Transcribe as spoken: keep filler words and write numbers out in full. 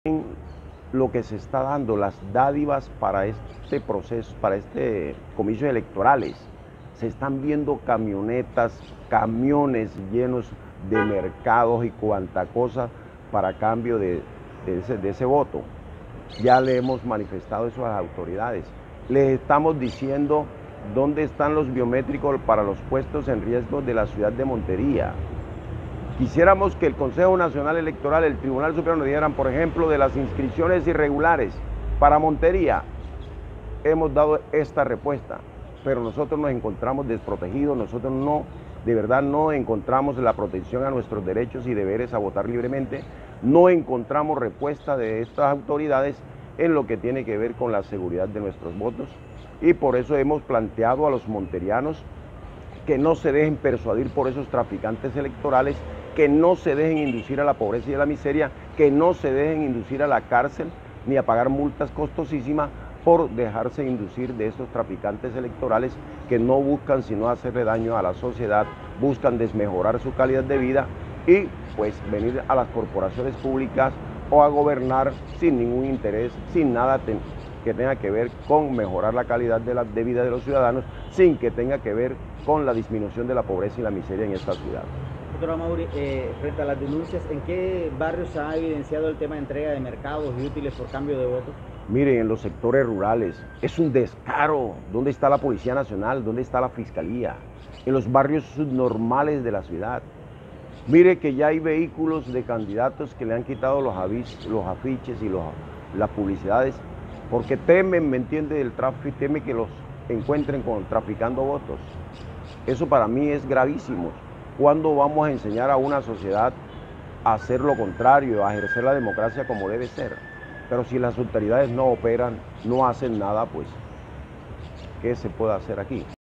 Lo que se está dando, las dádivas para este proceso, para este comicios electorales. Se están viendo camionetas, camiones llenos de mercados y cuanta cosa para cambio de, de, ese, de ese voto. Ya le hemos manifestado eso a las autoridades. Les estamos diciendo dónde están los biométricos para los puestos en riesgo de la ciudad de Montería. Quisiéramos que el Consejo Nacional Electoral, el Tribunal Supremo nos dieran, por ejemplo, de las inscripciones irregulares para Montería. Hemos dado esta respuesta, pero nosotros nos encontramos desprotegidos, nosotros no, de verdad no encontramos la protección a nuestros derechos y deberes a votar libremente, no encontramos respuesta de estas autoridades en lo que tiene que ver con la seguridad de nuestros votos, y por eso hemos planteado a los monterianos que no se dejen persuadir por esos traficantes electorales, que no se dejen inducir a la pobreza y a la miseria, que no se dejen inducir a la cárcel ni a pagar multas costosísimas por dejarse inducir de estos traficantes electorales que no buscan sino hacerle daño a la sociedad, buscan desmejorar su calidad de vida y pues venir a las corporaciones públicas o a gobernar sin ningún interés, sin nada que tenga que ver con mejorar la calidad de, la, de vida de los ciudadanos, sin que tenga que ver con la disminución de la pobreza y la miseria en esta ciudad. Doctor Amaury, eh, frente a las denuncias, ¿en qué barrios se ha evidenciado el tema de entrega de mercados y útiles por cambio de votos? Miren, en los sectores rurales es un descaro. ¿Dónde está la Policía Nacional? ¿Dónde está la Fiscalía? En los barrios subnormales de la ciudad. Mire que ya hay vehículos de candidatos que le han quitado los, avis, los afiches y los, las publicidades porque temen, ¿me entiende?, del tráfico, temen que los encuentren con, traficando votos. Eso para mí es gravísimo. ¿Cuándo vamos a enseñar a una sociedad a hacer lo contrario, a ejercer la democracia como debe ser? Pero si las autoridades no operan, no hacen nada, pues, ¿qué se puede hacer aquí?